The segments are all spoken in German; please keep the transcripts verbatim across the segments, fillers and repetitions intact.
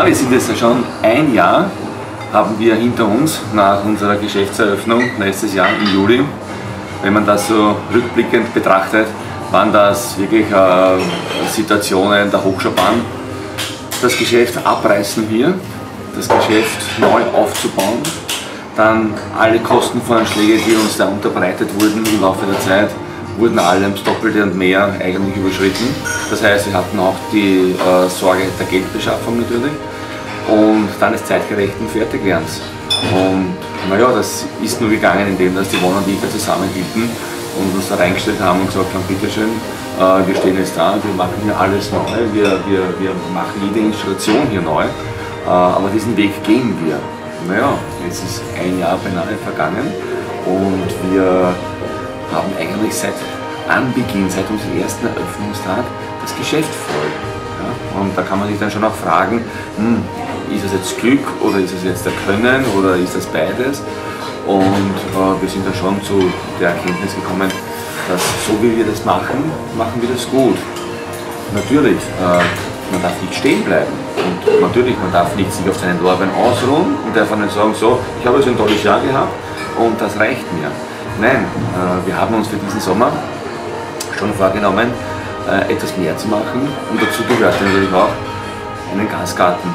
Ja, wir sind jetzt schon ein Jahr, haben wir hinter uns nach unserer Geschäftseröffnung nächstes Jahr im Juli. Wenn man das so rückblickend betrachtet, waren das wirklich äh, Situationen der Hochschaubahn. Das Geschäft abreißen hier, das Geschäft neu aufzubauen, dann alle Kostenvoranschläge, die uns da unterbreitet wurden im Laufe der Zeit, wurden alle ums Doppelte und mehr eigentlich überschritten. Das heißt, wir hatten auch die äh, Sorge der Geldbeschaffung natürlich und dann des zeitgerechten Fertigwerdens. Und naja, das ist nur gegangen, indem dass die Wohn- und Liefer zusammenhielten und uns da reingestellt haben und gesagt haben, bitteschön, äh, wir stehen jetzt da, wir machen hier alles neu, wir, wir, wir machen jede Installation hier neu, äh, aber diesen Weg gehen wir. Naja, jetzt ist ein Jahr beinahe vergangen und wir haben eigentlich seit Anbeginn, seit unserem ersten Eröffnungstag, das Geschäft voll. Ja? Und da kann man sich dann schon auch fragen, hm, ist es jetzt Glück oder ist es jetzt der Können oder ist das beides? Und äh, wir sind dann schon zu der Erkenntnis gekommen, dass so wie wir das machen, machen wir das gut. Natürlich, äh, man darf nicht stehen bleiben und natürlich, man darf nicht sich auf seinen Lorbeeren ausruhen und einfach nicht sagen, so, ich habe jetzt ein tolles Jahr gehabt und das reicht mir. Nein, äh, wir haben uns für diesen Sommer schon vorgenommen, äh, etwas mehr zu machen und dazu gehört natürlich auch, einen Gasgarten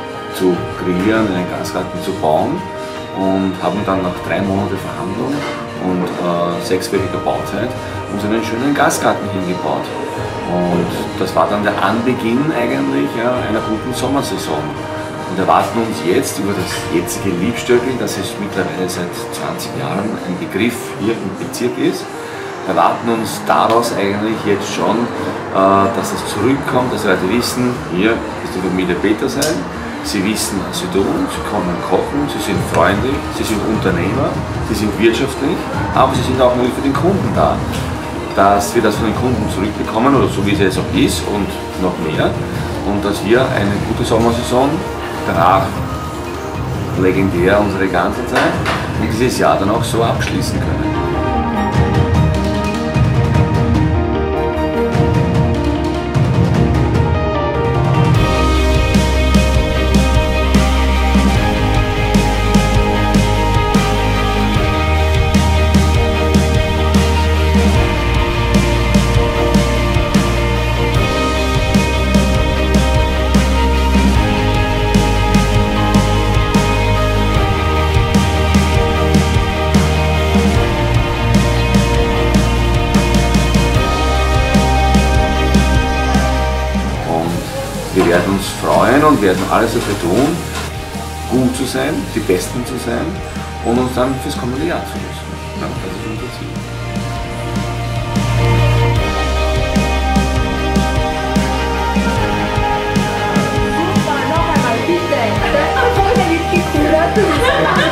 zu kreieren, einen Gasgarten zu bauen und haben dann nach drei Monaten Verhandlung und äh, sechswöchiger Bauzeit uns einen schönen Gasgarten hingebaut. Und das war dann der Anbeginn eigentlich ja, einer guten Sommersaison. Und erwarten uns jetzt über das jetzige Liebstöckel, das ist mittlerweile seit zwanzig Jahren ein Begriff hier im Bezirk ist, erwarten uns daraus eigentlich jetzt schon, äh, dass es zurückkommt, dass Leute wissen, hier ist die Familie Petersen, sie wissen, was sie tun, sie können kochen, sie sind freundlich, sie sind Unternehmer, sie sind wirtschaftlich, aber sie sind auch natürlich für den Kunden da. Dass wir das von den Kunden zurückbekommen, oder so wie es jetzt auch ist und noch mehr, und dass wir eine gute Sommersaison danach legendär unsere ganze Zeit und dieses Jahr dann auch so abschließen können. Wir werden uns freuen und werden alles dafür tun, gut zu sein, die Besten zu sein und uns dann fürs kommende Jahr zu lösen. Ja, das ist unser Ziel. Super, noch einmal bitte. Das ist wirklich cool.